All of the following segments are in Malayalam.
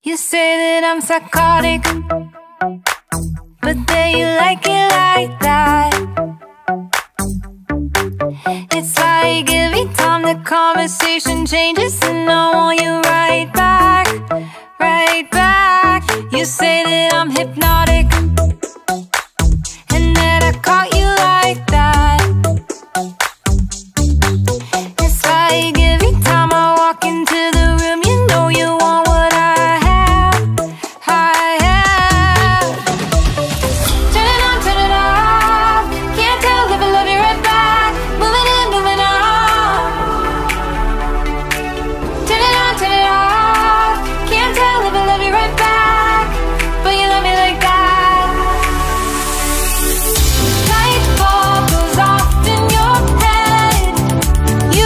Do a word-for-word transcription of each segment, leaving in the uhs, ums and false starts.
You say that I'm psychotic, but then you like it like that. It's like every time the conversation changes and I want you right back, right back. You say that I'm hypnotic and that I caught you like that. It's like every time I walk into the room, you know you want what I have, I have. Turn it on, turn it off. Can't tell if I love you right back. Moving in, moving on. Turn it on, turn it off. Can't tell if I love you right back, but you love me like that. Light bulb goes off in your head. You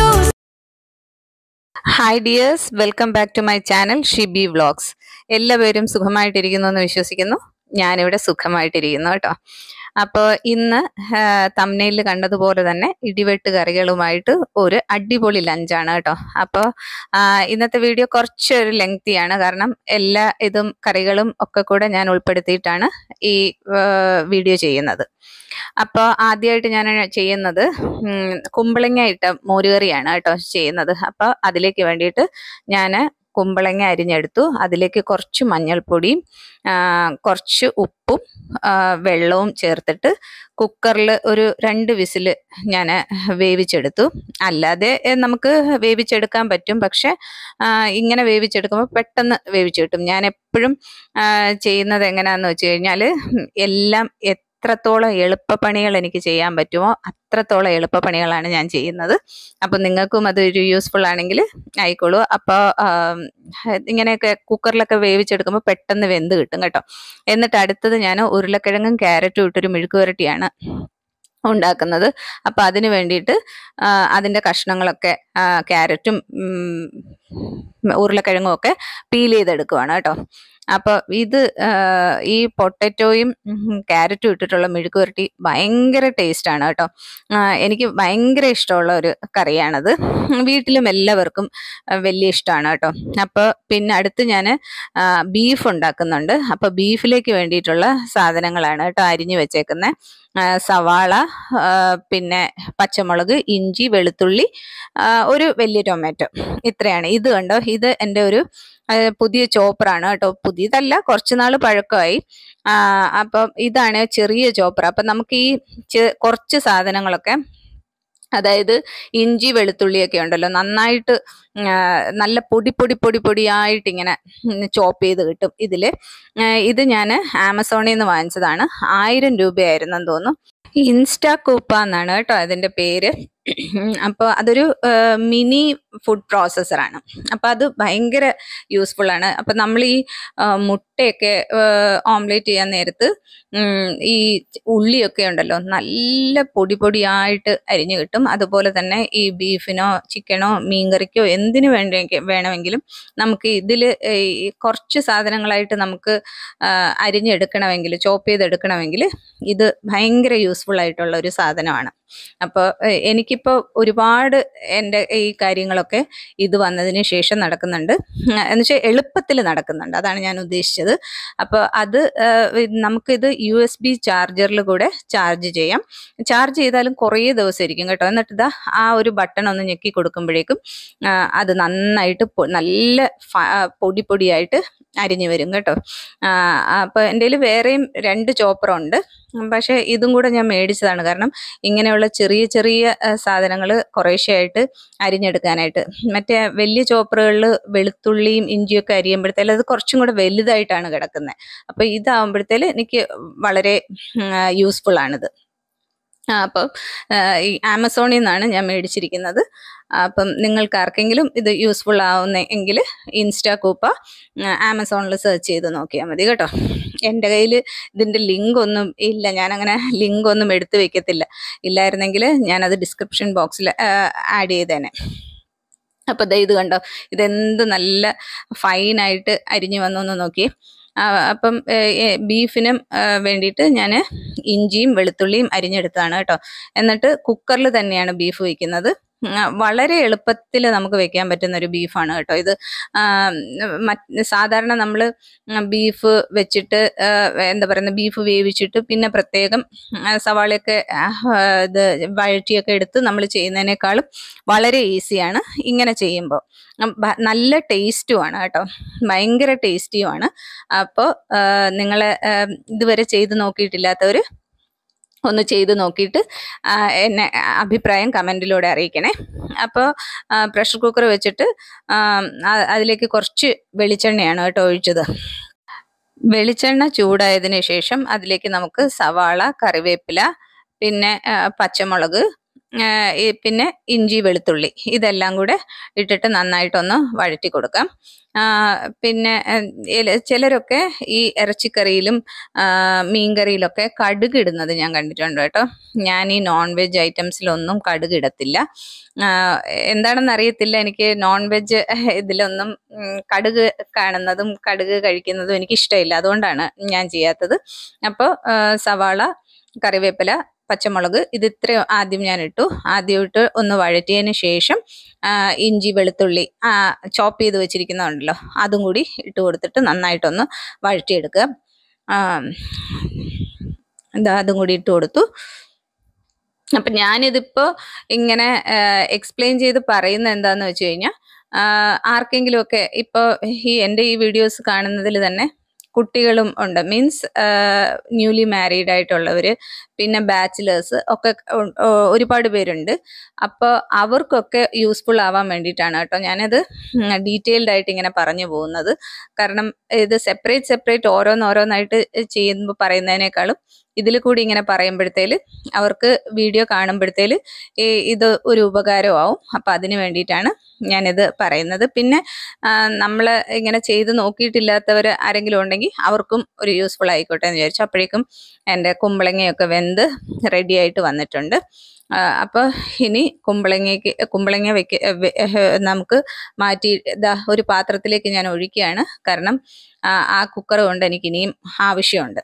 hi dears, welcome back to my channel Shibi vlogs. എല്ലാവരും സുഖമായിട്ടിരിക്കുന്നു എന്ന് വിശ്വസിക്കുന്നു. ഞാനിവിടെ സുഖമായിട്ടിരിക്കുന്നു കേട്ടോ. അപ്പോൾ ഇന്ന് തംബ്നെയിലിൽ കണ്ടതുപോലെ തന്നെ ഇടിവെട്ട് കറികളുമായിട്ട് ഒരു അടിപൊളി ലഞ്ചാണ് കേട്ടോ. അപ്പോൾ ഇന്നത്തെ വീഡിയോ കുറച്ചൊരു ലെങ്തിയാണ്, കാരണം എല്ലാ ഇതും കറികളും ഒക്കെ കൂടെ ഞാൻ ഉൾപ്പെടുത്തിയിട്ടാണ് ഈ വീഡിയോ ചെയ്യുന്നത്. അപ്പോൾ ആദ്യമായിട്ട് ഞാൻ ചെയ്യുന്നത് കുമ്പളങ്ങ ഇട്ട മോരുകറിയാണ് കേട്ടോ ചെയ്യുന്നത്. അപ്പോൾ അതിലേക്ക് വേണ്ടിയിട്ട് ഞാൻ കുമ്പളങ്ങ അരിഞ്ഞെടുത്തു. അതിലേക്ക് കുറച്ച് മഞ്ഞൾപ്പൊടിയും കുറച്ച് ഉപ്പും വെള്ളവും ചേർത്തിട്ട് കുക്കറിൽ ഒരു രണ്ട് വിസിൽ ഞാൻ വേവിച്ചെടുത്തു. അല്ലാതെ നമുക്ക് വേവിച്ചെടുക്കാൻ പറ്റും, പക്ഷെ ഇങ്ങനെ വേവിച്ചെടുക്കുമ്പോൾ പെട്ടെന്ന് വേവിച്ച് കിട്ടും. ഞാൻ എപ്പോഴും ചെയ്യുന്നത് എങ്ങനെയാണെന്ന് വെച്ച് കഴിഞ്ഞാൽ എല്ലാം എത്രത്തോളം എളുപ്പപ്പണികൾ എനിക്ക് ചെയ്യാൻ പറ്റുമോ അത്രത്തോളം എളുപ്പപ്പണികളാണ് ഞാൻ ചെയ്യുന്നത്. അപ്പം നിങ്ങൾക്കും അതൊരു യൂസ്ഫുൾ ആണെങ്കിൽ ആയിക്കോളൂ. അപ്പോൾ ഇങ്ങനെയൊക്കെ കുക്കറിലൊക്കെ വേവിച്ചെടുക്കുമ്പോൾ പെട്ടെന്ന് വെന്ത് കിട്ടും കേട്ടോ. എന്നിട്ട് അടുത്തത് ഞാൻ ഉരുളക്കിഴങ്ങും ക്യാരറ്റും ഇട്ടൊരു മെഴുക്ക് പുരട്ടിയാണ് ഉണ്ടാക്കുന്നത്. അപ്പം അതിന് വേണ്ടിയിട്ട് അതിൻ്റെ കഷ്ണങ്ങളൊക്കെ ക്യാരറ്റും ഉരുളക്കിഴങ്ങും ഒക്കെ പീൽ ചെയ്തെടുക്കുവാണ് കേട്ടോ. അപ്പോൾ ഇത് ഈ പൊട്ടറ്റോയും ക്യാരറ്റും ഇട്ടിട്ടുള്ള മെഴുക്ക് പുരട്ടി ഭയങ്കര ടേസ്റ്റാണ് കേട്ടോ. എനിക്ക് ഭയങ്കര ഇഷ്ടമുള്ള ഒരു കറിയാണത്. വീട്ടിലും എല്ലാവർക്കും വലിയ ഇഷ്ടമാണ് കേട്ടോ. അപ്പോൾ പിന്നെ അടുത്ത് ഞാൻ ബീഫ് ഉണ്ടാക്കുന്നുണ്ട്. അപ്പോൾ ബീഫിലേക്ക് വേണ്ടിയിട്ടുള്ള സാധനങ്ങളാണ് കേട്ടോ അരിഞ്ഞു വെച്ചേക്കുന്നത്. സവാള, പിന്നെ പച്ചമുളക്, ഇഞ്ചി, വെളുത്തുള്ളി, ഒരു വലിയ ടൊമാറ്റോ, ഇത്രയാണ്. ഇത് കണ്ടോ, ഇത് എൻ്റെ ഒരു പുതിയ ചോപ്പറാണ് കേട്ടോ. പുതിയതല്ല, കുറച്ച് നാൾ പഴക്കമായി. അപ്പം ഇതാണ് ചെറിയ ചോപ്പർ. അപ്പം നമുക്ക് ഈ കുറച്ച് സാധനങ്ങളൊക്കെ, അതായത് ഇഞ്ചി വെളുത്തുള്ളിയൊക്കെ ഉണ്ടല്ലോ, നന്നായിട്ട് നല്ല പൊടി പൊടി പൊടി പൊടിയായിട്ട് ഇങ്ങനെ ചോപ്പ് ചെയ്ത് കിട്ടും ഇതില്. ഇത് ഞാൻ ആമസോണിൽ നിന്ന് വാങ്ങിച്ചതാണ്. ആയിരം രൂപയായിരുന്നെന്ന് തോന്നുന്നു. ഇൻസ്റ്റാ കൂപ്പ എന്നാണ് കേട്ടോ അതിൻ്റെ പേര്. അപ്പോൾ അതൊരു മിനി ഫുഡ് പ്രോസസ്സറാണ്. അപ്പോൾ അത് ഭയങ്കര യൂസ്ഫുൾ ആണ്. അപ്പം നമ്മൾ ഈ മുട്ടയൊക്കെ ഓംലേറ്റ് ചെയ്യാൻ നേരത്ത് ഈ ഉള്ളിയൊക്കെ ഉണ്ടല്ലോ നല്ല പൊടി പൊടിയായിട്ട് അരിഞ്ഞു കിട്ടും. അതുപോലെ തന്നെ ഈ ബീഫിനോ ചിക്കനോ മീൻകറിക്കോ എന്തിനു വേണ്ടി വേണമെങ്കിലും നമുക്ക് ഇതിൽ കുറച്ച് സാധനങ്ങളായിട്ട് നമുക്ക് അരിഞ്ഞെടുക്കണമെങ്കിൽ, ചോപ്പ് ചെയ്തെടുക്കണമെങ്കിൽ ഇത് ഭയങ്കര യൂസ്ഫുൾ ആയിട്ടുള്ള ഒരു സാധനമാണ്. അപ്പോൾ എനിക്കിപ്പോൾ ഒരുപാട് എൻ്റെ ഈ കാര്യങ്ങളൊക്കെ ഇത് വന്നതിന് ശേഷം നടക്കുന്നുണ്ട്. എന്ന് വെച്ചാൽ എളുപ്പത്തിൽ നടക്കുന്നുണ്ട്, അതാണ് ഞാൻ ഉദ്ദേശിച്ചത്. അപ്പോൾ അത് നമുക്കിത് യു എസ് ബി ചാർജറിൽ കൂടെ ചാർജ് ചെയ്യാം. ചാർജ് ചെയ്താലും കുറേ ദിവസം ഇരിക്കും കേട്ടോ. എന്നിട്ട് ഇതാ ആ ഒരു ബട്ടൺ ഒന്ന് ഞെക്കി കൊടുക്കുമ്പോഴേക്കും അത് നന്നായിട്ട് നല്ല പൊടി പൊടിയായിട്ട് അരിഞ്ഞു വരും കേട്ടോ. അപ്പോൾ എൻ്റെ കയ്യിൽ വേറെയും രണ്ട് ചോപ്പറുണ്ട്, പക്ഷേ ഇതും കൂടെ ഞാൻ മേടിച്ചതാണ്. കാരണം ഇങ്ങനെയുള്ള ചെറിയ ചെറിയ സാധനങ്ങൾ കുറേശ്ശെയായിട്ട് അരിഞ്ഞെടുക്കാനായിട്ട്. മറ്റേ വലിയ ചോപ്പറുകളിൽ വെളുത്തുള്ളിയും ഇഞ്ചിയൊക്കെ അരിയുമ്പോഴത്തേലും അത് കുറച്ചും കൂടെ വലുതായിട്ടാണ് കിടക്കുന്നത്. അപ്പോൾ ഇതാവുമ്പോഴത്തേലും എനിക്ക് വളരെ യൂസ്ഫുൾ ആണിത്. അപ്പം ഈ ആമസോണിൽ നിന്നാണ് ഞാൻ മേടിച്ചിരിക്കുന്നത്. അപ്പം നിങ്ങൾക്ക് ആർക്കെങ്കിലും ഇത് യൂസ്ഫുൾ ആവുന്ന എങ്കിൽ ഇൻസ്റ്റാ കൂപ്പ ആമസോണിൽ സെർച്ച് ചെയ്ത് നോക്കിയാൽ മതി കേട്ടോ. എൻ്റെ കയ്യിൽ ഇതിൻ്റെ ലിങ്ക് ഒന്നും ഇല്ല, ഞാനങ്ങനെ ലിങ്ക് ഒന്നും എടുത്ത് വെക്കത്തില്ല. ഇല്ലായിരുന്നെങ്കിൽ ഞാനത് ഡിസ്ക്രിപ്ഷൻ ബോക്സിൽ ആഡ് ചെയ്തേനെ. അപ്പോൾ ഇത് കണ്ടോ, ഇതെന്ത് നല്ല ഫൈനായിട്ട് അരിഞ്ഞു വന്നു എന്ന് നോക്കിയേ. അപ്പം ബീഫിനും വേണ്ടിയിട്ട് ഞാൻ ഇഞ്ചിയും വെളുത്തുള്ളിയും അരിഞ്ഞെടുത്തതാണ് കേട്ടോ. എന്നിട്ട് കുക്കറിൽ തന്നെയാണ് ബീഫ് വയ്ക്കുന്നത്. വളരെ എളുപ്പത്തിൽ നമുക്ക് വെക്കാൻ പറ്റുന്ന ഒരു ബീഫാണ് കേട്ടോ ഇത്. മറ്റ് സാധാരണ നമ്മൾ ബീഫ് വെച്ചിട്ട് എന്താ പറയുക, ബീഫ് വേവിച്ചിട്ട് പിന്നെ പ്രത്യേകം സവാളയൊക്കെ ഇത് വഴറ്റിയൊക്കെ എടുത്ത് നമ്മൾ ചെയ്യുന്നതിനേക്കാളും വളരെ ഈസിയാണ് ഇങ്ങനെ ചെയ്യുമ്പോൾ. നല്ല ടേസ്റ്റുമാണ് കേട്ടോ, ഭയങ്കര ടേസ്റ്റിയുമാണ്. അപ്പോൾ നിങ്ങൾ ഇതുവരെ ചെയ്ത് നോക്കിയിട്ടില്ലാത്തവർ ഒന്ന് ചെയ്ത് നോക്കിയിട്ട് എന്നെ അഭിപ്രായം കമൻറ്റിലൂടെ അറിയിക്കണേ. അപ്പോൾ പ്രഷർ കുക്കർ വെച്ചിട്ട് അതിലേക്ക് കുറച്ച് വെളിച്ചെണ്ണയാണ് കേട്ടോ ഒഴിച്ചത്. വെളിച്ചെണ്ണ ചൂടായതിന് ശേഷം അതിലേക്ക് നമുക്ക് സവാള, കറിവേപ്പില, പിന്നെ പച്ചമുളക്, പിന്നെ ഇഞ്ചി, വെളുത്തുള്ളി ഇതെല്ലാം കൂടെ ഇട്ടിട്ട് നന്നായിട്ടൊന്ന് വഴറ്റി കൊടുക്കാം. പിന്നെ ചിലരൊക്കെ ഈ ഇറച്ചിക്കറിയിലും മീൻകറിയിലൊക്കെ കടുക് ഇടുന്നത് ഞാൻ കണ്ടിട്ടുണ്ട് കേട്ടോ. ഞാൻ ഈ നോൺ വെജ് ഐറ്റംസിലൊന്നും കടുക് ഇടത്തില്ല. എന്താണെന്ന് അറിയത്തില്ല, എനിക്ക് നോൺ വെജ് ഇതിലൊന്നും കടുക് കാണുന്നതും കടുക് കഴിക്കുന്നതും എനിക്കിഷ്ടമില്ല, അതുകൊണ്ടാണ് ഞാൻ ചെയ്യാത്തത്. അപ്പോൾ സവാള, കറിവേപ്പില, പച്ചമുളക് ഇത് ഇത്രയും ആദ്യം ഞാൻ ഇട്ടു. ആദ്യം ഇട്ട് ഒന്ന് വഴറ്റിയതിന് ശേഷം ഇഞ്ചി, വെളുത്തുള്ളി ചോപ്പ് ചെയ്ത് വെച്ചിരിക്കുന്നുണ്ടല്ലോ അതും കൂടി ഇട്ട് കൊടുത്തിട്ട് നന്നായിട്ടൊന്ന് വഴറ്റിയെടുക്കുക. എന്താ അതും കൂടി ഇട്ട് കൊടുത്തു. അപ്പം ഞാനിതിപ്പോൾ ഇങ്ങനെ എക്സ്പ്ലെയിൻ ചെയ്ത് പറയുന്നത് എന്താന്ന് വെച്ച് കഴിഞ്ഞാൽ, ആർക്കെങ്കിലുമൊക്കെ ഇപ്പോൾ ഈ എൻ്റെ ഈ വീഡിയോസ് കാണുന്നതിൽ തന്നെ കുട്ടികളും ഉണ്ട്, മീൻസ് ന്യൂലി മാരീഡ് ആയിട്ടുള്ളവർ, പിന്നെ ബാച്ചിലേഴ്സ് ഒക്കെ ഒരുപാട് പേരുണ്ട്. അപ്പോൾ അവർക്കൊക്കെ യൂസ്ഫുൾ ആവാൻ വേണ്ടിയിട്ടാണ് കേട്ടോ ഞാനത് ഡീറ്റെയിൽഡ് ആയിട്ട് ഇങ്ങനെ പറഞ്ഞു പോകുന്നത്. കാരണം ഇത് സെപ്പറേറ്റ് സെപ്പറേറ്റ് ഓരോന്നോരോന്നായിട്ട് ചെയ്യുമ്പോൾ പറയുന്നതിനേക്കാളും ഇതിൽ കൂടി ഇങ്ങനെ പറയുമ്പോഴത്തേല് അവർക്ക് വീഡിയോ കാണുമ്പോഴത്തേല് ഇത് ഒരു ഉപകാരമാവും. അപ്പം അതിന് വേണ്ടിയിട്ടാണ് ഞാനിത് പറയുന്നത്. പിന്നെ നമ്മൾ ഇങ്ങനെ ചെയ്ത് നോക്കിയിട്ടില്ലാത്തവർ ആരെങ്കിലും ഉണ്ടെങ്കിൽ അവർക്കും ഒരു യൂസ്ഫുൾ ആയിക്കോട്ടെ എന്ന് വിചാരിച്ചു. അപ്പോഴേക്കും എൻ്റെ കുമ്പളങ്ങയൊക്കെ വെന്ത് റെഡി ആയിട്ട് വന്നിട്ടുണ്ട്. അപ്പോൾ ഇനി കുമ്പളങ്ങയ്ക്ക് കുമ്പളങ്ങ വെക്ക നമുക്ക് മാറ്റി ഇതാ ഒരു പാത്രത്തിലേക്ക് ഞാൻ ഒഴിക്കുകയാണ്. കാരണം ആ കുക്കർ കൊണ്ട് എനിക്ക് ഇനിയും ആവശ്യമുണ്ട്.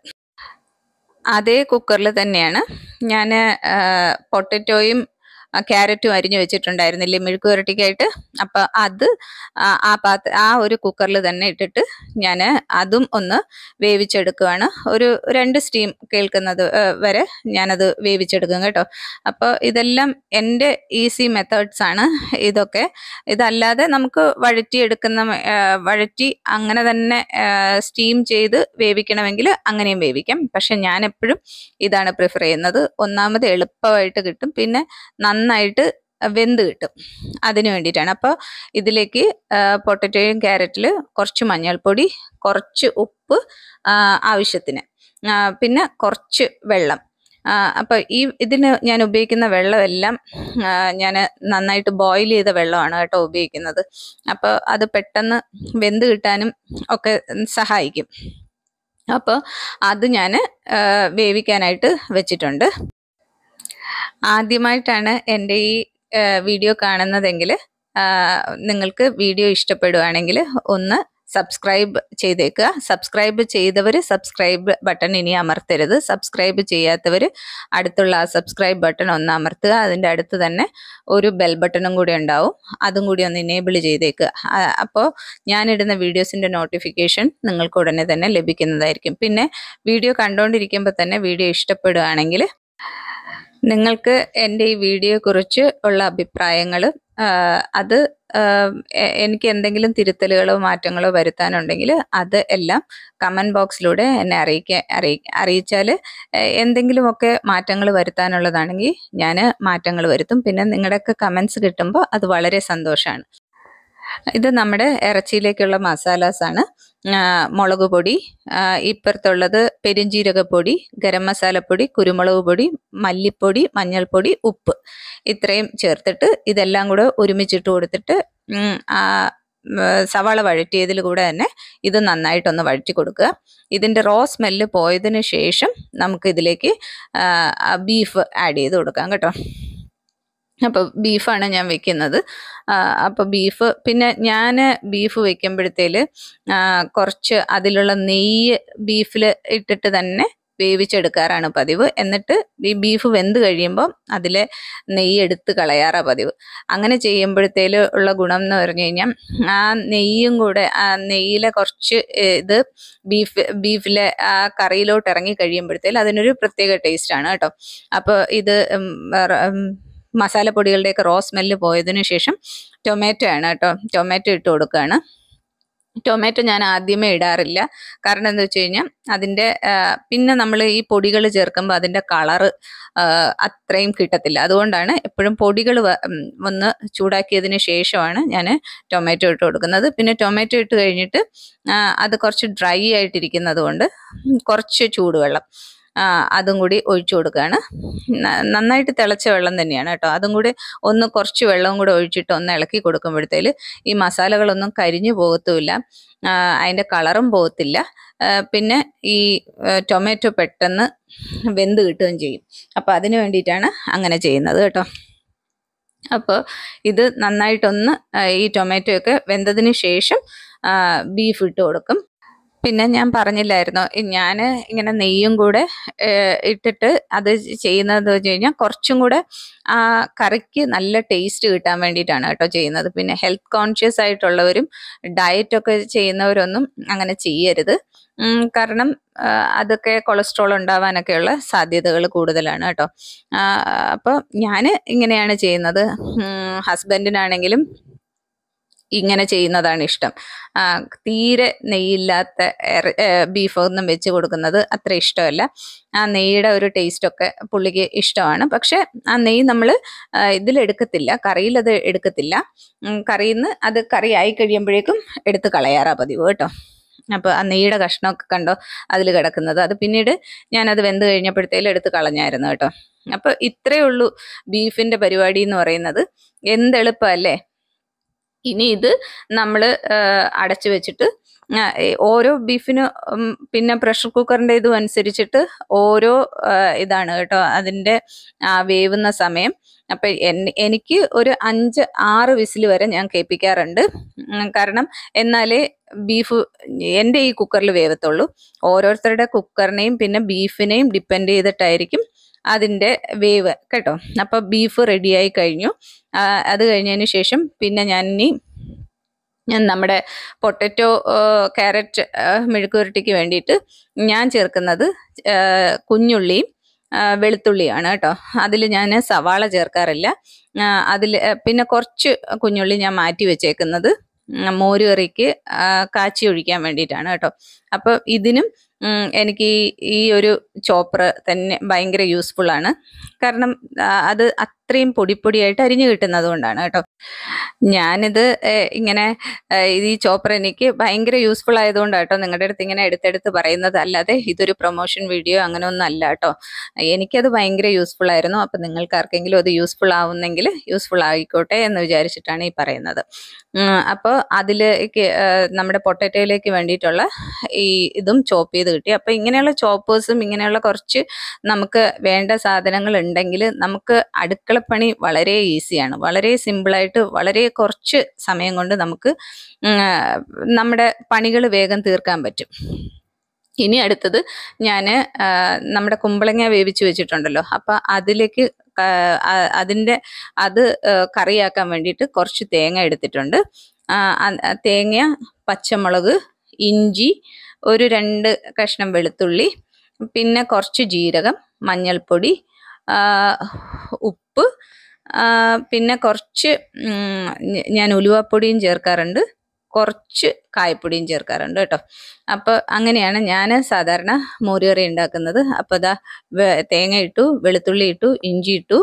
അതേ കുക്കറിൽ തന്നെയാണ് ഞാൻ പൊട്ടറ്റോയും ക്യാരറ്റും അരിഞ്ഞു വെച്ചിട്ടുണ്ടായിരുന്നില്ലേ മെഴുക്ക് പുരട്ടിക്കായിട്ട്. അപ്പം അത് ആ പാത്ര ആ ഒരു കുക്കറിൽ തന്നെ ഇട്ടിട്ട് ഞാൻ അതും ഒന്ന് വേവിച്ചെടുക്കുകയാണ്. ഒരു രണ്ട് സ്റ്റീം കേൾക്കുന്നത് വരെ ഞാനത് വേവിച്ചെടുക്കും കേട്ടോ. അപ്പോൾ ഇതെല്ലാം എൻ്റെ ഈസി മെത്തേഡ്സ് ആണ് ഇതൊക്കെ. ഇതല്ലാതെ നമുക്ക് വഴറ്റിയെടുക്കുന്ന വഴറ്റി അങ്ങനെ തന്നെ സ്റ്റീം ചെയ്ത് വേവിക്കണമെങ്കിൽ അങ്ങനെയും വേവിക്കാം. പക്ഷെ ഞാൻ എപ്പോഴും ഇതാണ് പ്രിഫർ ചെയ്യുന്നത്. ഒന്നാമത് എളുപ്പമായിട്ട് കിട്ടും, പിന്നെ നന്നായിട്ട് വെന്ത് കിട്ടും. അതിന് വേണ്ടിയിട്ടാണ്. അപ്പോൾ ഇതിലേക്ക് പൊട്ടറ്റോയും ക്യാരറ്റിൽ കുറച്ച് മഞ്ഞൾപ്പൊടി, കുറച്ച് ഉപ്പ് ആവശ്യത്തിന്, പിന്നെ കുറച്ച് വെള്ളം. അപ്പോൾ ഈ ഇതിന് ഞാൻ ഉപയോഗിക്കുന്ന വെള്ളമെല്ലാം ഞാൻ നന്നായിട്ട് ബോയിൽ ചെയ്ത വെള്ളമാണ് കേട്ടോ ഉപയോഗിക്കുന്നത്. അപ്പോൾ അത് പെട്ടെന്ന് വെന്ത് കിട്ടാനും ഒക്കെ സഹായിക്കും. അപ്പോൾ അത് ഞാൻ വേവിക്കാനായിട്ട് വെച്ചിട്ടുണ്ട്. ആദ്യമായിട്ടാണ് എൻ്റെ ഈ വീഡിയോ കാണുന്നതെങ്കിൽ നിങ്ങൾക്ക് വീഡിയോ ഇഷ്ടപ്പെടുകയാണെങ്കിൽ ഒന്ന് സബ്സ്ക്രൈബ് ചെയ്തേക്കുക. സബ്സ്ക്രൈബ് ചെയ്തവർ സബ്സ്ക്രൈബ് ബട്ടൺ ഇനി അമർത്തരുത്. സബ്സ്ക്രൈബ് ചെയ്യാത്തവർ അടുത്തുള്ള ആ സബ്സ്ക്രൈബ് ബട്ടൺ ഒന്ന് അമർത്തുക. അതിൻ്റെ അടുത്ത് തന്നെ ഒരു ബെൽ ബട്ടണും കൂടി ഉണ്ടാവും, അതും കൂടി ഒന്ന് ഇനേബിൾ ചെയ്തേക്കുക. അപ്പോൾ ഞാനിടുന്ന വീഡിയോസിൻ്റെ നോട്ടിഫിക്കേഷൻ നിങ്ങൾക്ക് ഉടനെ തന്നെ ലഭിക്കുന്നതായിരിക്കും. പിന്നെ വീഡിയോ കണ്ടുകൊണ്ടിരിക്കുമ്പോൾ തന്നെ വീഡിയോ ഇഷ്ടപ്പെടുകയാണെങ്കിൽ നിങ്ങൾക്ക് എൻ്റെ ഈ വീഡിയോയെക്കുറിച്ച് ഉള്ള അഭിപ്രായങ്ങൾ, അത് എനിക്ക് എന്തെങ്കിലും തിരുത്തലുകളോ മാറ്റങ്ങളോ വരുത്താനുണ്ടെങ്കിൽ അത് എല്ലാം കമൻറ്റ് ബോക്സിലൂടെ എന്നെ അറിയിക്കുക അറിയി അറിയിച്ചാൽ എന്തെങ്കിലുമൊക്കെ മാറ്റങ്ങൾ വരുത്താനുള്ളതാണെങ്കിൽ ഞാൻ മാറ്റങ്ങൾ വരുത്തും. പിന്നെ നിങ്ങളുടെയൊക്കെ കമൻറ്റ്സ് കിട്ടുമ്പോൾ അത് വളരെ സന്തോഷമാണ്. ഇത് നമ്മുടെ ഇറച്ചിയിലേക്കുള്ള മസാലാസാണ്. മുളക് പൊടി, ഇപ്പുറത്തുള്ളത് പെരുംജീരകപ്പൊടി, ഗരം മസാലപ്പൊടി, കുരുമുളക് പൊടി, മല്ലിപ്പൊടി, മഞ്ഞൾപ്പൊടി, ഉപ്പ്, ഇത്രയും ചേർത്തിട്ട് ഇതെല്ലാം കൂടെ ഒരുമിച്ചിട്ട് കൊടുത്തിട്ട് സവാള വഴറ്റിയതിൽ കൂടെ തന്നെ ഇത് നന്നായിട്ടൊന്ന് വഴറ്റി കൊടുക്കുക. ഇതിൻ്റെ റോ സ്മെല്ല് പോയതിന് ശേഷം നമുക്ക് ഇതിലേക്ക് ബീഫ് ആഡ് ചെയ്ത് കൊടുക്കാം കേട്ടോ. അപ്പോൾ ബീഫാണ് ഞാൻ വെക്കുന്നത്. അപ്പോൾ ബീഫ് പിന്നെ ഞാൻ ബീഫ് വെക്കുമ്പോഴത്തേൽ കുറച്ച് അതിലുള്ള നെയ്യ് ബീഫിൽ ഇട്ടിട്ട് തന്നെ വേവിച്ചെടുക്കാറാണ് പതിവ്. എന്നിട്ട് ഈ ബീഫ് വെന്ത് കഴിയുമ്പോൾ അതിലെ നെയ്യ് എടുത്ത് കളയാറാ പതിവ്. അങ്ങനെ ചെയ്യുമ്പോഴത്തേല് ഉള്ള ഗുണം എന്ന് പറഞ്ഞു കഴിഞ്ഞാൽ ആ നെയ്യും കൂടെ ആ നെയ്യിലെ കുറച്ച് ഇത് ബീഫ് ബീഫിലെ ആ കറിയിലോട്ട് ഇറങ്ങി കഴിയുമ്പോഴത്തേല് അതിനൊരു പ്രത്യേക ടേസ്റ്റ് ആണ് കേട്ടോ. അപ്പോൾ ഇത് മസാലപ്പൊടികളുടെയൊക്കെ റോ സ്മെല്ല് പോയതിനു ശേഷം ടൊമാറ്റോ ആണ് കേട്ടോ, ടൊമാറ്റോ ഇട്ട് കൊടുക്കുകയാണ്. ടൊമാറ്റോ ഞാൻ ആദ്യമേ ഇടാറില്ല. കാരണം എന്താ വെച്ച് കഴിഞ്ഞാൽ അതിൻ്റെ പിന്നെ നമ്മൾ ഈ പൊടികൾ ചേർക്കുമ്പോൾ അതിൻ്റെ കളറ് അത്രയും കിട്ടത്തില്ല. അതുകൊണ്ടാണ് എപ്പോഴും പൊടികൾ ഒന്ന് ചൂടാക്കിയതിന് ശേഷമാണ് ഞാൻ ടൊമാറ്റോ ഇട്ട് കൊടുക്കുന്നത്. പിന്നെ ടൊമാറ്റോ ഇട്ട് കഴിഞ്ഞിട്ട് അത് കുറച്ച് ഡ്രൈ ആയിട്ടിരിക്കുന്നത് കൊണ്ട് കുറച്ച് ചൂടുവെള്ളം അതും കൂടി ഒഴിച്ചു കൊടുക്കുകയാണ്. നന്നായിട്ട് തിളച്ച വെള്ളം തന്നെയാണ് കേട്ടോ. അതും കൂടി ഒന്ന് കുറച്ച് വെള്ളവും കൂടെ ഒഴിച്ചിട്ട് ഒന്ന് ഇളക്കി കൊടുക്കുമ്പോഴത്തേല് ഈ മസാലകളൊന്നും കരിഞ്ഞു പോകത്തുമില്ല, അതിൻ്റെ കളറും പോകത്തില്ല. പിന്നെ ഈ ടൊമാറ്റോ പെട്ടെന്ന് വെന്ത് കിട്ടുകയും ചെയ്യും. അപ്പോൾ അതിന് വേണ്ടിയിട്ടാണ് അങ്ങനെ ചെയ്യുന്നത് കേട്ടോ. അപ്പോൾ ഇത് നന്നായിട്ടൊന്ന് ഈ ടൊമാറ്റോ ഒക്കെ വെന്തതിന് ശേഷം ബീഫ് ഇട്ട് കൊടുക്കും. പിന്നെ ഞാൻ പറഞ്ഞില്ലായിരുന്നോ, ഞാൻ ഇങ്ങനെ നെയ്യും കൂടെ ഇട്ടിട്ട് അത് ചെയ്യുന്നത് വെച്ച് കഴിഞ്ഞാൽ കുറച്ചും കൂടെ ആ കറിക്ക് നല്ല ടേസ്റ്റ് കിട്ടാൻ വേണ്ടിയിട്ടാണ് കേട്ടോ ചെയ്യുന്നത്. പിന്നെ ഹെൽത്ത് കോൺഷ്യസ് ആയിട്ടുള്ളവരും ഡയറ്റൊക്കെ ചെയ്യുന്നവരൊന്നും അങ്ങനെ ചെയ്യരുത്. കാരണം അതൊക്കെ കൊളസ്ട്രോൾ ഉണ്ടാവാനൊക്കെയുള്ള സാധ്യതകൾ കൂടുതലാണ് കേട്ടോ. അപ്പോൾ ഞാൻ ഇങ്ങനെയാണ് ചെയ്യുന്നത്. ഹസ്ബൻഡിനാണെങ്കിലും ഇങ്ങനെ ചെയ്യുന്നതാണ് ഇഷ്ടം. തീരെ നെയ്യില്ലാത്ത ബീഫൊന്നും വെച്ച് കൊടുക്കുന്നത് അത്ര ഇഷ്ടമല്ല. ആ നെയ്യുടെ ഒരു ടേസ്റ്റൊക്കെ പുള്ളിക്ക് ഇഷ്ടമാണ്. പക്ഷെ ആ നെയ്യ് നമ്മൾ ഇതിലെടുക്കത്തില്ല, കറിയിൽ അത് എടുക്കത്തില്ല. കറിയിൽ നിന്ന് അത് കറി ആയി കഴിയുമ്പോഴേക്കും എടുത്ത് കളയാറാ പതിവ് കേട്ടോ. അപ്പോൾ ആ നെയ്യുടെ കഷ്ണമൊക്കെ കണ്ടോ അതിൽ കിടക്കുന്നത്, അത് പിന്നീട് ഞാനത് വെന്ത് കഴിഞ്ഞപ്പോഴത്തേലും എടുത്ത് കളഞ്ഞായിരുന്നു കേട്ടോ. അപ്പോൾ ഇത്രയേ ഉള്ളൂ ബീഫിൻ്റെ പരിപാടി എന്ന് പറയുന്നത്. എന്തെളുപ്പമല്ലേ. ഇനി ഇത് നമ്മൾ അടച്ചു വെച്ചിട്ട് ഓരോ ബീഫിന് പിന്നെ പ്രഷർ കുക്കറിൻ്റെ ഇതും അനുസരിച്ചിട്ട് ഓരോ ഇതാണ് കേട്ടോ അതിൻ്റെ വേവുന്ന സമയം. അപ്പം എനിക്ക് ഒരു അഞ്ച് ആറ് വിസിൽ വരെ ഞാൻ കേൾപ്പിക്കാറുണ്ട്. കാരണം എന്നാലേ ബീഫ് എൻ്റെ ഈ കുക്കറിൽ വേവത്തുള്ളൂ. ഓരോരുത്തരുടെ കുക്കറിനെയും പിന്നെ ബീഫിനെയും ഡിപ്പെൻഡ് ചെയ്തിട്ടായിരിക്കും അതിൻ്റെ വേവ് കേട്ടോ. അപ്പോൾ ബീഫ് റെഡിയായി കഴിഞ്ഞു. അത് കഴിഞ്ഞതിന് ശേഷം പിന്നെ ഞാൻ ഇനി നമ്മുടെ പൊട്ടറ്റോ ക്യാരറ്റ് മെഴുക്കുവരട്ടിക്ക് വേണ്ടിയിട്ട് ഞാൻ ചേർക്കുന്നത് കുഞ്ഞുള്ളിയും വെളുത്തുള്ളിയാണ് കേട്ടോ. അതിൽ ഞാൻ സവാള ചേർക്കാറില്ല. അതിൽ പിന്നെ കുറച്ച് കുഞ്ഞുള്ളി ഞാൻ മാറ്റി വെച്ചേക്കുന്നത് മോര് കറിക്ക് കാച്ചി ഒഴിക്കാൻ വേണ്ടിയിട്ടാണ് കേട്ടോ. അപ്പോൾ ഇതിനും എനിക്ക് ഈ ഒരു ചോപ്പർ തന്നെ ഭയങ്കര യൂസ്ഫുള്ളാണ്. കാരണം അത് അത്രയും പൊടിപ്പൊടിയായിട്ട് അരിഞ്ഞു കിട്ടുന്നത് കൊണ്ടാണ് കേട്ടോ. ഞാനിത് ഇങ്ങനെ ഈ ചോപ്പർ എനിക്ക് ഭയങ്കര യൂസ്ഫുൾ ആയതുകൊണ്ടാണ് കേട്ടോ നിങ്ങളുടെ അടുത്ത് ഇങ്ങനെ എടുത്തെടുത്ത് പറയുന്നത്. അല്ലാതെ ഇതൊരു പ്രൊമോഷൻ വീഡിയോ അങ്ങനെ ഒന്നും അല്ല കേട്ടോ. എനിക്കത് ഭയങ്കര യൂസ്ഫുൾ ആയിരുന്നു. അപ്പം നിങ്ങൾക്ക് ആർക്കെങ്കിലും അത് യൂസ്ഫുൾ ആവുന്നെങ്കിൽ യൂസ്ഫുൾ ആയിക്കോട്ടെ എന്ന് വിചാരിച്ചിട്ടാണ് ഈ പറയുന്നത്. അപ്പോൾ അതിലേക്ക് നമ്മുടെ പൊട്ടറ്റോയിലേക്ക് വേണ്ടിയിട്ടുള്ള ഈ ഇതും ചോപ്പ് ചെയ്ത് കിട്ടി. അപ്പോൾ ഇങ്ങനെയുള്ള ചോപ്പേഴ്സും ഇങ്ങനെയുള്ള കുറച്ച് നമുക്ക് വേണ്ട സാധനങ്ങൾ ഉണ്ടെങ്കിൽ നമുക്ക് അടുക്കളപ്പണി വളരെ ഈസിയാണ്. വളരെ സിമ്പിളായിട്ട് വളരെ കുറച്ച് സമയം കൊണ്ട് നമുക്ക് നമ്മുടെ പണികൾ വേഗം തീർക്കാൻ പറ്റും. ഇനി അടുത്തത് ഞാൻ നമ്മുടെ കുമ്പളങ്ങ വേവിച്ച് വെച്ചിട്ടുണ്ടല്ലോ, അപ്പം അതിലേക്ക് അതിൻ്റെ അത് കറിയാക്കാൻ വേണ്ടിയിട്ട് കുറച്ച് തേങ്ങ എടുത്തിട്ടുണ്ട്. തേങ്ങ, പച്ചമുളക്, ഇഞ്ചി, ഒരു രണ്ട് കഷ്ണം വെളുത്തുള്ളി, പിന്നെ കുറച്ച് ജീരകം, മഞ്ഞൾപ്പൊടി, ഉപ്പ്, പിന്നെ കുറച്ച് ഞാൻ ഉലുവാപ്പൊടിയും ചേർക്കാറുണ്ട്, കുറച്ച് കായപ്പൊടിയും ചേർക്കാറുണ്ട് കേട്ടോ. അപ്പോൾ അങ്ങനെയാണ് ഞാൻ സാധാരണ മോരുകറി ഉണ്ടാക്കുന്നത്. അപ്പോൾ ഇതാ തേങ്ങ ഇട്ടു, വെളുത്തുള്ളി ഇട്ടു, ഇഞ്ചി ഇട്ടു,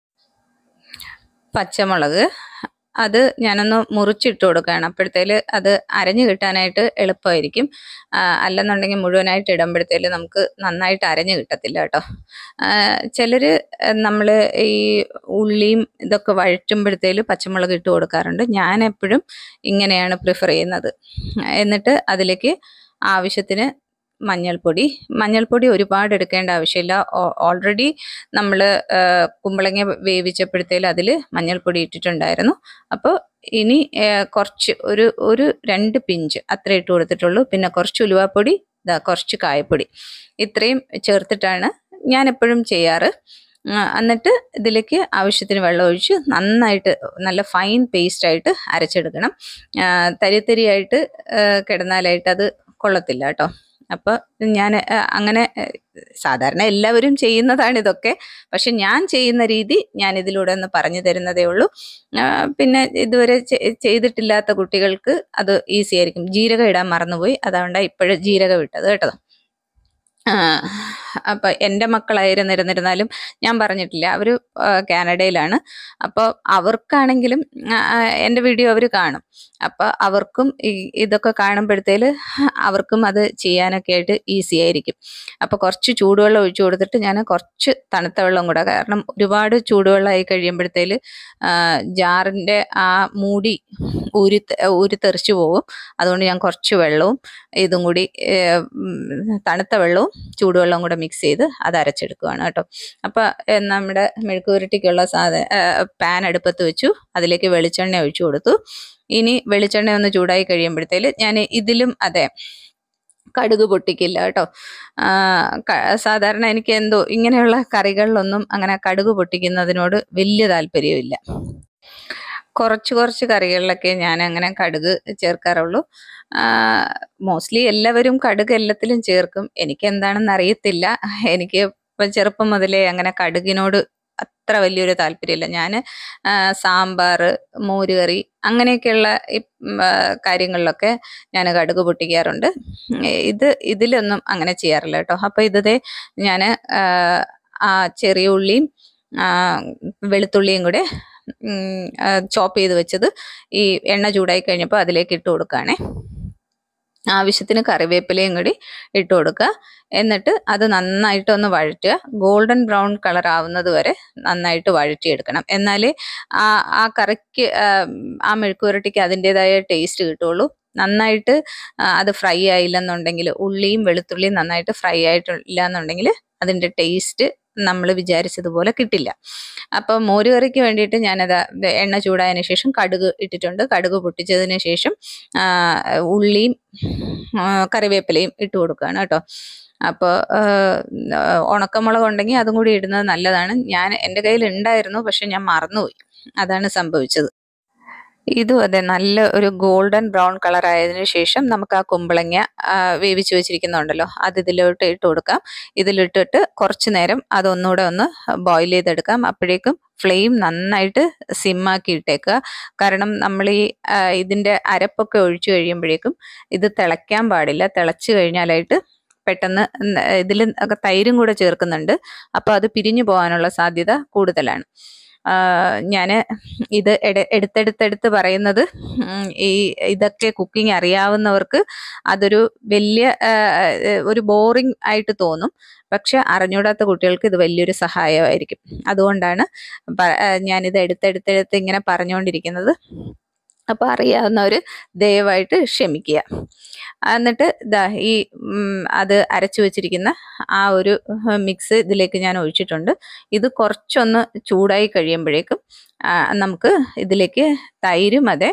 പച്ചമുളക് അത് ഞാനൊന്ന് മുറിച്ചിട്ട് കൊടുക്കുകയാണ്. അപ്പോഴത്തേല് അത് അരഞ്ഞു കിട്ടാനായിട്ട് എളുപ്പമായിരിക്കും. അല്ലെന്നുണ്ടെങ്കിൽ മുഴുവനായിട്ട് ഇടുമ്പോഴത്തേല് നമുക്ക് നന്നായിട്ട് അരഞ്ഞു കിട്ടത്തില്ല കേട്ടോ. ചിലർ നമ്മൾ ഈ ഉള്ളിയും ഇതൊക്കെ വഴറ്റുമ്പോഴത്തേല് പച്ചമുളക് ഇട്ട് കൊടുക്കാറുണ്ട്. ഞാൻ എപ്പോഴും ഇങ്ങനെയാണ് പ്രിഫർ ചെയ്യുന്നത്. എന്നിട്ട് അതിലേക്ക് ആവശ്യത്തിന് മഞ്ഞൾപ്പൊടി മഞ്ഞൾപ്പൊടി ഒരുപാട് എടുക്കേണ്ട ആവശ്യമില്ല. ഓൾറെഡി നമ്മൾ കുമ്പളങ്ങ വേവിച്ചപ്പോഴത്തേലും അതിൽ മഞ്ഞൾപ്പൊടി ഇട്ടിട്ടുണ്ടായിരുന്നു. അപ്പോൾ ഇനി കുറച്ച് ഒരു ഒരു രണ്ട് പിഞ്ച് അത്ര ഇട്ട് കൊടുത്തിട്ടുള്ളൂ. പിന്നെ കുറച്ച് ഉലുവാപ്പൊടി, ഇതാ കുറച്ച് കായപ്പൊടി ഇത്രയും ചേർത്തിട്ടാണ് ഞാൻ എപ്പോഴും ചെയ്യാറ്. എന്നിട്ട് ഇതിലേക്ക് ആവശ്യത്തിന് വെള്ളം ഒഴിച്ച് നന്നായിട്ട് നല്ല ഫൈൻ പേസ്റ്റായിട്ട് അരച്ചെടുക്കണം. തരിത്തരിയായിട്ട് കിടന്നാലായിട്ട് അത് കൊള്ളത്തില്ല കേട്ടോ. അപ്പോൾ ഞാൻ അങ്ങനെ സാധാരണ എല്ലാവരും ചെയ്യുന്നതാണ് ഇതൊക്കെ, പക്ഷെ ഞാൻ ചെയ്യുന്ന രീതി ഞാൻ ഇതിലൂടെ ഒന്ന് പറഞ്ഞു തരുന്നതേ ഉള്ളൂ. പിന്നെ ഇതുവരെ ചെയ്തിട്ടില്ലാത്ത കുട്ടികൾക്ക് അത് ഈസി ആയിരിക്കും. ജീരകം ഇടാൻ മറന്നുപോയി, അതുകൊണ്ടാണ് ഇപ്പോഴും ജീരകം ഇട്ടത് കേട്ടോ. അപ്പം എൻ്റെ മക്കളായിരുന്നിരുന്നിരുന്നാലും ഞാൻ പറഞ്ഞിട്ടില്ല, അവർ കാനഡയിലാണ്. അപ്പോൾ അവർക്കാണെങ്കിലും എൻ്റെ വീഡിയോ അവർ കാണും. അപ്പോൾ അവർക്കും ഇതൊക്കെ കാണുമ്പോഴത്തേൽ അവർക്കും അത് ചെയ്യാനൊക്കെ ആയിട്ട് ഈസി ആയിരിക്കും. അപ്പോൾ കുറച്ച് ചൂടുവെള്ളം ഒഴിച്ചു കൊടുത്തിട്ട് ഞാൻ കുറച്ച് തണുത്ത വെള്ളം കൂടെ, കാരണം ഒരുപാട് ചൂടുവെള്ളമായി കഴിയുമ്പോഴത്തേൽ ജാറിൻ്റെ ആ മൂടി ഊരി ഊരി തെറിച്ചു പോകും. അതുകൊണ്ട് ഞാൻ കുറച്ച് വെള്ളവും ഇതും കൂടി തണുത്ത വെള്ളവും ചൂടുവെള്ളവും കൂടെ മിക്സ് ചെയ്ത് അത് അരച്ചെടുക്കുകയാണ് കേട്ടോ. അപ്പോൾ നമ്മുടെ മെഴുക്കുപുരട്ടിക്കുള്ള സാധ പാൻ അടുപ്പത്ത് വെച്ചു, അതിലേക്ക് വെളിച്ചെണ്ണ ഒഴിച്ചു കൊടുത്തു. ഇനി വെളിച്ചെണ്ണ ഒന്ന് ചൂടായി കഴിയുമ്പോഴത്തേൽ ഞാൻ ഇതിലും അതെ കടുക് പൊട്ടിക്കില്ല കേട്ടോ. സാധാരണ എനിക്ക് എന്തോ ഇങ്ങനെയുള്ള കറികളിലൊന്നും അങ്ങനെ കടുക് പൊട്ടിക്കുന്നതിനോട് വലിയ താല്പര്യമില്ല. കുറച്ച് കുറച്ച് കറികളിലൊക്കെ ഞാൻ അങ്ങനെ കടുക് ചേർക്കാറുള്ളൂ. മോസ്റ്റ്ലി എല്ലാവരും കടുക് എല്ലാത്തിലും ചേർക്കും. എനിക്ക് എന്താണെന്ന് അറിയത്തില്ല. എനിക്ക് ഇപ്പം ചെറുപ്പം മുതലേ അങ്ങനെ കടുകിനോട് അത്ര വലിയൊരു താല്പര്യമില്ല. ഞാൻ സാമ്പാർ, മോരുകറി അങ്ങനെയൊക്കെയുള്ള ഈ കാര്യങ്ങളിലൊക്കെ ഞാൻ കടുക് പൊട്ടിക്കാറുണ്ട്. ഇത് ഇതിലൊന്നും അങ്ങനെ ചെയ്യാറില്ല കേട്ടോ. അപ്പോൾ ഇതേ ഞാൻ ആ ചെറിയ ഉള്ളിയും വെളുത്തുള്ളിയും കൂടെ ചോപ്പ് ചെയ്ത് വെച്ചത് ഈ എണ്ണ ചൂടായി കഴിഞ്ഞപ്പോൾ അതിലേക്ക് ഇട്ട് കൊടുക്കുകയാണേ. ആവശ്യത്തിന് കറിവേപ്പിലയും കൂടി ഇട്ട് കൊടുക്കുക. എന്നിട്ട് അത് നന്നായിട്ടൊന്ന് വഴറ്റുക. ഗോൾഡൻ ബ്രൗൺ കളർ ആവുന്നത് വരെ നന്നായിട്ട് വഴറ്റിയെടുക്കണം. എന്നാലേ ആ ആ കറിക്ക് ആ മെഴുക്കുപുരട്ടിക്ക് അതിൻ്റെതായ ടേസ്റ്റ് കിട്ടുള്ളൂ. നന്നായിട്ട് അത് ഫ്രൈ ആയില്ലെന്നുണ്ടെങ്കിൽ, ഉള്ളിയും വെളുത്തുള്ളിയും നന്നായിട്ട് ഫ്രൈ ആയിട്ടില്ല എന്നുണ്ടെങ്കിൽ അതിൻ്റെ ടേസ്റ്റ് നമ്മൾ വിചാരിച്ചതുപോലെ കിട്ടില്ല. അപ്പോൾ മോരുകറിക്ക് വേണ്ടിയിട്ട് ഞാനത് എണ്ണ ചൂടായതിനു ശേഷം കടുക് ഇട്ടിട്ടുണ്ട്. കടുക് പൊട്ടിച്ചതിന് ശേഷം ഉള്ളിയും കറിവേപ്പിലയും ഇട്ട് കൊടുക്കുകയാണ് കേട്ടോ. അപ്പോൾ ഉണക്കമുളക് ഉണ്ടെങ്കിൽ അതും കൂടി ഇടുന്നത് നല്ലതാണ്. ഞാൻ എൻ്റെ കയ്യിൽ ഉണ്ടായിരുന്നു, പക്ഷെ ഞാൻ മറന്നുപോയി, അതാണ് സംഭവിച്ചത്. ഇതും അതെ നല്ല ഒരു ഗോൾഡൻ ബ്രൗൺ കളർ ആയതിനു ശേഷം നമുക്ക് ആ കുമ്പളങ്ങ വേവിച്ച് വെച്ചിരിക്കുന്നുണ്ടല്ലോ അത് ഇതിലോട്ട് ഇട്ട് കൊടുക്കാം. ഇതിലിട്ടിട്ട് കുറച്ച് നേരം അതൊന്നുകൂടെ ഒന്ന് ബോയിൽ ചെയ്തെടുക്കാം. അപ്പോഴേക്കും ഫ്ലെയിം നന്നായിട്ട് സിമ്മാക്കി ഇട്ടേക്കുക. കാരണം നമ്മൾ ഈ ഇതിൻ്റെ അരപ്പൊക്കെ ഒഴിച്ചു കഴിയുമ്പോഴേക്കും ഇത് തിളയ്ക്കാൻ പാടില്ല. തിളച്ച് കഴിഞ്ഞാലായിട്ട് പെട്ടെന്ന് ഇതിൽ തൈരും കൂടെ ചേർക്കുന്നുണ്ട്, അപ്പോൾ അത് പിരിഞ്ഞു പോകാനുള്ള സാധ്യത കൂടുതലാണ്. ഞാൻ ഇത് എട് എടുത്തെടുത്തെടുത്ത് പറയുന്നത് ഈ ഇതൊക്കെ കുക്കിംഗ് അറിയാവുന്നവർക്ക് അതൊരു വലിയ ഒരു ബോറിംഗ് ആയിട്ട് തോന്നും. പക്ഷെ അറിഞ്ഞൂടാത്ത കുട്ടികൾക്ക് ഇത് വലിയൊരു സഹായമായിരിക്കും. അതുകൊണ്ടാണ് ഞാനിത് എടുത്തെടുത്തെടുത്ത് ഇങ്ങനെ പറഞ്ഞുകൊണ്ടിരിക്കുന്നത്. അപ്പോൾ അറിയാവുന്നവർ ദയവായിട്ട് ക്ഷമിക്കുക. എന്നിട്ട് ഇതാ ഈ അത് അരച്ചു വെച്ചിരിക്കുന്ന ആ ഒരു മിക്സ് ഇതിലേക്ക് ഞാൻ ഒഴിച്ചിട്ടുണ്ട്. ഇത് കുറച്ചൊന്ന് ചൂടായി കഴിയുമ്പോഴേക്കും നമുക്ക് ഇതിലേക്ക് തൈരും അതെ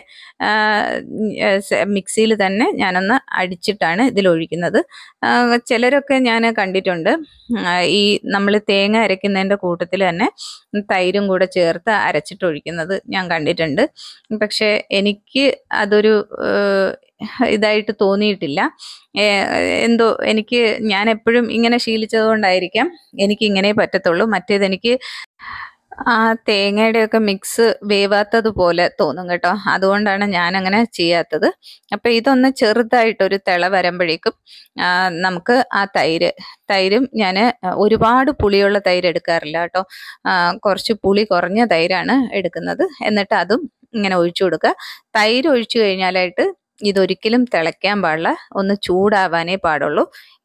മിക്സിയിൽ തന്നെ ഞാനൊന്ന് അടിച്ചിട്ടാണ് ഇതിലൊഴിക്കുന്നത്. ചിലരൊക്കെ ഞാൻ കണ്ടിട്ടുണ്ട് ഈ നമ്മൾ തേങ്ങ അരയ്ക്കുന്നതിൻ്റെ കൂട്ടത്തിൽ തന്നെ തൈരും കൂടെ ചേർത്ത് അരച്ചിട്ട് ഒഴിക്കുന്നത് ഞാൻ കണ്ടിട്ടുണ്ട്. പക്ഷേ എനിക്ക് അതൊരു ഇതായിട്ട് തോന്നിയിട്ടില്ല. എന്തോ എനിക്ക് ഞാൻ എപ്പോഴും ഇങ്ങനെ ശീലിച്ചത് കൊണ്ടായിരിക്കാം എനിക്ക് ഇങ്ങനെ പറ്റത്തുള്ളൂ. മറ്റേതെനിക്ക് ആ തേങ്ങയുടെയൊക്കെ മിക്സ് വേവാത്തതുപോലെ തോന്നും കേട്ടോ. അതുകൊണ്ടാണ് ഞാൻ അങ്ങനെ ചെയ്യാത്തത്. അപ്പം ഇതൊന്ന് ചെറുതായിട്ടൊരു തിള വരുമ്പോഴേക്കും നമുക്ക് ആ തൈര് തൈരും ഞാൻ ഒരുപാട് പുളിയുള്ള തൈര് എടുക്കാറില്ല കേട്ടോ. കുറച്ച് പുളി കുറഞ്ഞ തൈരാണ് എടുക്കുന്നത്. എന്നിട്ട് അതും ഇങ്ങനെ ഒഴിച്ചു കൊടുക്കുക. തൈര് ഒഴിച്ചു കഴിഞ്ഞാലായിട്ട് ഇതൊരിക്കലും തിളയ്ക്കാൻ പാടില്ല, ഒന്ന് ചൂടാവാനേ പാടുള്ളൂ.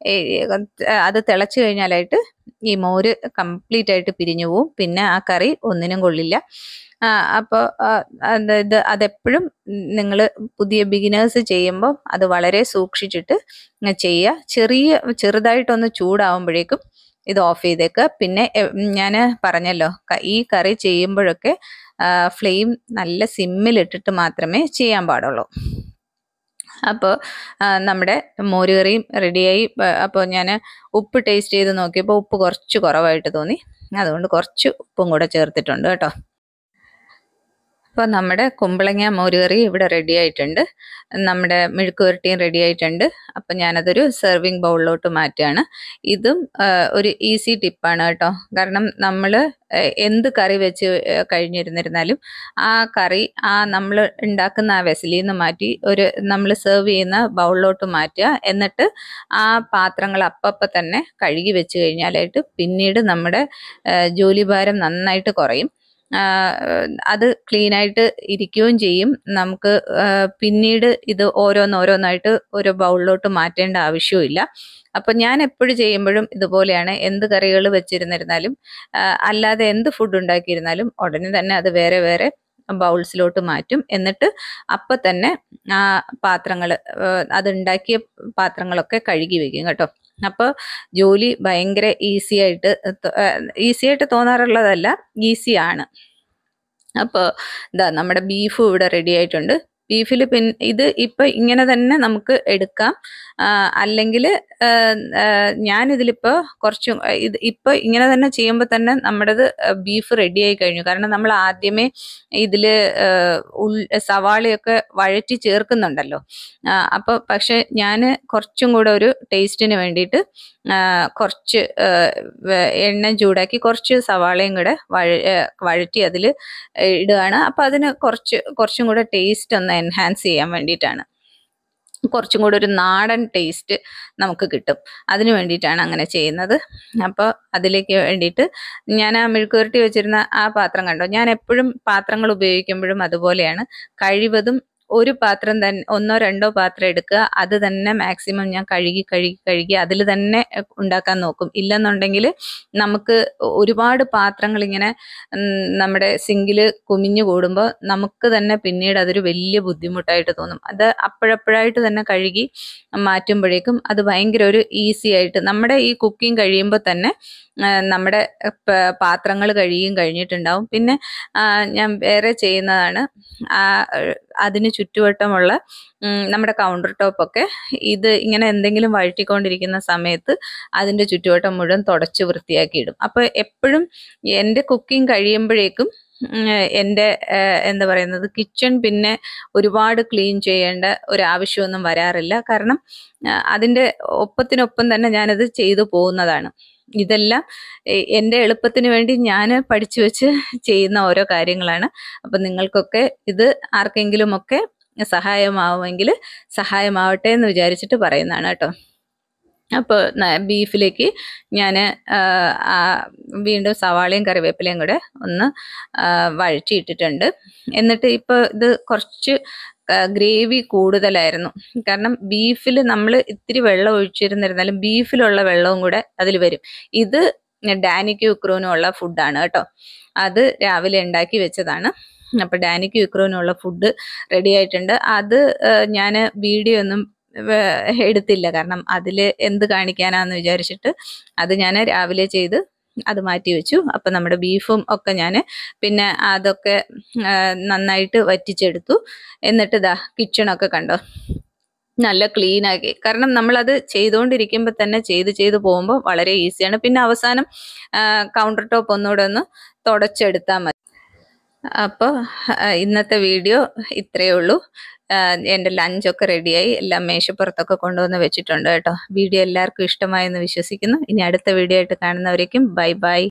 അത് തിളച്ചു കഴിഞ്ഞാലായിട്ട് ഈ മോര് കംപ്ലീറ്റ് ആയിട്ട് പിരിഞ്ഞു പോവും, പിന്നെ ആ കറി ഒന്നിനും കൊള്ളില്ല. അപ്പോൾ ഇത് അതെപ്പോഴും നിങ്ങൾ പുതിയ ബിഗിനേഴ്സ് ചെയ്യുമ്പോൾ അത് വളരെ സൂക്ഷിച്ചിട്ട് ചെയ്യുക. ചെറിയ ചെറുതായിട്ടൊന്ന് ചൂടാവുമ്പോഴേക്കും ഇത് ഓഫ് ചെയ്തേക്കുക. പിന്നെ ഞാൻ പറഞ്ഞല്ലോ ഈ കറി ചെയ്യുമ്പോഴൊക്കെ ഫ്ലെയിം നല്ല സിമ്മിലിട്ടിട്ട് മാത്രമേ ചെയ്യാൻ പാടുള്ളൂ. അപ്പോൾ നമ്മുടെ മോരുകറിയും റെഡിയായി. അപ്പോൾ ഞാൻ ഉപ്പ് ടേസ്റ്റ് ചെയ്ത് നോക്കിയപ്പോൾ ഉപ്പ് കുറച്ച് കുറവായിട്ട് തോന്നി. അതുകൊണ്ട് കുറച്ച് ഉപ്പും കൂടെ ചേർത്തിട്ടുണ്ട് കേട്ടോ. അപ്പോൾ നമ്മുടെ കുമ്പളങ്ങ മോരുകറി ഇവിടെ റെഡി ആയിട്ടുണ്ട്. നമ്മുടെ മെഴുക്ക് പുരട്ടിയും റെഡി ആയിട്ടുണ്ട്. അപ്പം ഞാനതൊരു സെർവിങ് ബൗളിലോട്ട് മാറ്റുകയാണ്. ഇതും ഒരു ഈസി ടിപ്പാണ് കേട്ടോ. കാരണം നമ്മൾ എന്ത് കറി വെച്ച് കഴിഞ്ഞിരുന്നിരുന്നാലും ആ കറി ആ നമ്മൾ ഉണ്ടാക്കുന്ന ആ വെസലിൽ നിന്ന് മാറ്റി ഒരു നമ്മൾ സെർവ് ചെയ്യുന്ന ബൗളിലോട്ട് മാറ്റുക. എന്നിട്ട് ആ പാത്രങ്ങൾ അപ്പപ്പം തന്നെ കഴുകി വെച്ച് കഴിഞ്ഞാലായിട്ട് പിന്നീട് നമ്മുടെ ജോലിഭാരം നന്നായിട്ട് കുറയും. അത് ക്ലീനായിട്ട് ഇരിക്കുകയും ചെയ്യും. നമുക്ക് പിന്നീട് ഇത് ഓരോന്നോരോന്നായിട്ട് ഓരോ ബൗളിലോട്ട് മാറ്റേണ്ട ആവശ്യമില്ല. അപ്പം ഞാൻ എപ്പോഴും ചെയ്യുമ്പോഴും ഇതുപോലെയാണ്. എന്ത് കറികൾ വെച്ചിരുന്നിരുന്നാലും അല്ലാതെ എന്ത് ഫുഡ് ഉണ്ടാക്കിയിരുന്നാലും ഉടനെ തന്നെ അത് വേറെ വേറെ ബൗൾസിലോട്ട് മാറ്റും. എന്നിട്ട് അപ്പം തന്നെ ആ പാത്രങ്ങൾ അതുണ്ടാക്കിയ പാത്രങ്ങളൊക്കെ കഴുകി വെക്കും കേട്ടോ. അപ്പോൾ ജോലി ഭയങ്കര ഈസി ആയിട്ട് ഈസി ആയിട്ട് തോന്നാറുള്ളതല്ല, ഈസിയാണ്. അപ്പോൾ ഇതാ നമ്മുടെ ബീഫ് ഇവിടെ റെഡി ആയിട്ടുണ്ട്. ബീഫിൽ പിന്നെ ഇത് ഇപ്പം ഇങ്ങനെ തന്നെ നമുക്ക് എടുക്കാം. അല്ലെങ്കിൽ ഞാനിതിലിപ്പോൾ കുറച്ച് ഇത് ഇപ്പോൾ ഇങ്ങനെ തന്നെ ചെയ്യുമ്പോൾ തന്നെ നമ്മുടേത് ബീഫ് റെഡി ആയി കഴിഞ്ഞു. കാരണം നമ്മൾ ആദ്യമേ ഇതിൽ ഉൾ സവാളയൊക്കെ വഴറ്റി ചേർക്കുന്നുണ്ടല്ലോ. അപ്പോൾ പക്ഷെ ഞാൻ കുറച്ചും കൂടെ ഒരു ടേസ്റ്റിന് വേണ്ടിയിട്ട് കുറച്ച് എണ്ണ ചൂടാക്കി കുറച്ച് സവാളയും കൂടെ വഴ വഴറ്റി അതിൽ ഇടുകയാണ്. അപ്പം അതിന് കുറച്ച് കുറച്ചും കൂടെ ടേസ്റ്റ് ഒന്ന് എൻഹാൻസ് ചെയ്യാൻ വേണ്ടിയിട്ടാണ്. കുറച്ചും കൂടെ ഒരു നാടൻ ടേസ്റ്റ് നമുക്ക് കിട്ടും. അതിന് വേണ്ടിയിട്ടാണ് അങ്ങനെ ചെയ്യുന്നത്. അപ്പോൾ അതിലേക്ക് വേണ്ടിയിട്ട് ഞാൻ ആ മെഴുക്ക് പുരട്ടി വെച്ചിരുന്ന ആ പാത്രം കണ്ടോ. ഞാൻ എപ്പോഴും പാത്രങ്ങൾ ഉപയോഗിക്കുമ്പോഴും അതുപോലെയാണ്. കഴിവതും ഒരു പാത്രം തന്നെ ഒന്നോ രണ്ടോ പാത്രം എടുക്കുക. അത് തന്നെ മാക്സിമം ഞാൻ കഴുകി കഴുകി കഴുകി അതിൽ തന്നെ ഉണ്ടാക്കാൻ നോക്കും. ഇല്ലെന്നുണ്ടെങ്കിൽ നമുക്ക് ഒരുപാട് പാത്രങ്ങൾ ഇങ്ങനെ നമ്മുടെ സിങ്കിൽ കുമിഞ്ഞു കൂടുമ്പോൾ നമുക്ക് തന്നെ പിന്നീട് അതൊരു വലിയ ബുദ്ധിമുട്ടായിട്ട് തോന്നും. അത് അപ്പോഴപ്പോഴായിട്ട് തന്നെ കഴുകി മാറ്റുമ്പോഴേക്കും അത് ഭയങ്കര ഒരു ഈസി ആയിട്ട് നമ്മുടെ ഈ കുക്കിംഗ് കഴിയുമ്പോൾ തന്നെ നമ്മുടെ പാത്രങ്ങൾ കഴുകിയും കഴിഞ്ഞിട്ടുണ്ടാവും. പിന്നെ ഞാൻ വേറെ ചെയ്യുന്നതാണ്, അതിന് ചുറ്റുവട്ടമുള്ള നമ്മുടെ കൗണ്ടർ ടോപ്പൊക്കെ ഇത് ഇങ്ങനെ എന്തെങ്കിലും വഴറ്റിക്കൊണ്ടിരിക്കുന്ന സമയത്ത് അതിൻ്റെ ചുറ്റുവട്ടം മുഴുവൻ തുടച്ച് വൃത്തിയാക്കിയിടും. അപ്പോൾ എപ്പോഴും എൻ്റെ കുക്കിംഗ് കഴിയുമ്പോഴേക്കും എൻ്റെ എന്താ പറയുന്നത് കിച്ചൺ പിന്നെ ഒരുപാട് ക്ലീൻ ചെയ്യേണ്ട ഒരു ആവശ്യമൊന്നും വരാറില്ല. കാരണം അതിൻ്റെ ഒപ്പത്തിനൊപ്പം തന്നെ ഞാനത് ചെയ്തു പോകുന്നതാണ്. ഇതെല്ലാം എൻ്റെ എളുപ്പത്തിന് വേണ്ടി ഞാൻ പഠിച്ചു വെച്ച് ചെയ്യുന്ന ഓരോ കാര്യങ്ങളാണ്. അപ്പം നിങ്ങൾക്കൊക്കെ ഇത് ആർക്കെങ്കിലുമൊക്കെ സഹായമാവുമെങ്കിൽ സഹായമാവട്ടെ എന്ന് വിചാരിച്ചിട്ട് പറയുന്നതാണ് കേട്ടോ. അപ്പോൾ ബീഫിലേക്ക് ഞാൻ വീണ്ടും സവാളയും കറിവേപ്പിലയും കൂടെ ഒന്ന് വഴറ്റിയിട്ടിട്ടുണ്ട്. എന്നിട്ട് ഇപ്പോൾ ഇത് കുറച്ച് ഗ്രേവി കൂടുതലായിരുന്നു. കാരണം ബീഫിൽ നമ്മൾ ഇത്തിരി വെള്ളം ഒഴിച്ചിരുന്നിരുന്നാലും ബീഫിലുള്ള വെള്ളവും കൂടെ അതിൽ വരും. ഇത് ഡാനിക്കും ഉക്രൂനും ഉള്ള ഫുഡാണ് കേട്ടോ. അത് രാവിലെ ഉണ്ടാക്കി വെച്ചതാണ്. അപ്പോൾ ഡാനിക്കും ഉക്രൂനും ഉള്ള ഫുഡ് റെഡി ആയിട്ടുണ്ട്. അത് ഞാൻ വീഡിയോ ഒന്നും എടുത്തില്ല. കാരണം അതിൽ എന്ത് കാണിക്കാനാന്ന് വിചാരിച്ചിട്ട് അത് ഞാൻ രാവിലെ ചെയ്ത് അത് മാറ്റി വെച്ചു. അപ്പം നമ്മുടെ ബീഫും ഒക്കെ ഞാൻ പിന്നെ അതൊക്കെ നന്നായിട്ട് വറ്റിച്ചെടുത്തു. എന്നിട്ട് ഇതാ കിച്ചണൊക്കെ കണ്ടോ നല്ല ക്ലീൻ ആക്കി. കാരണം നമ്മളത് ചെയ്തുകൊണ്ടിരിക്കുമ്പോൾ തന്നെ ചെയ്ത് ചെയ്ത് പോകുമ്പോൾ വളരെ ഈസിയാണ്. പിന്നെ അവസാനം കൗണ്ടർ ടോപ്പ് ഒന്നുകൂടെ ഒന്ന് തുടച്ചെടുത്താൽ മതി. അപ്പോൾ ഇന്നത്തെ വീഡിയോ ഇത്രയേ ഉള്ളൂ. എൻ്റെ ലഞ്ചൊക്കെ റെഡിയായി, എല്ലാം മേശപ്പുറത്തൊക്കെ കൊണ്ടുവന്ന് വെച്ചിട്ടുണ്ട് കേട്ടോ. വീഡിയോ എല്ലാവർക്കും ഇഷ്ടമായെന്ന് വിശ്വസിക്കുന്നു. ഇനി അടുത്ത വീഡിയോ ആയിട്ട് കാണുന്നവരേക്കും ബൈ ബൈ.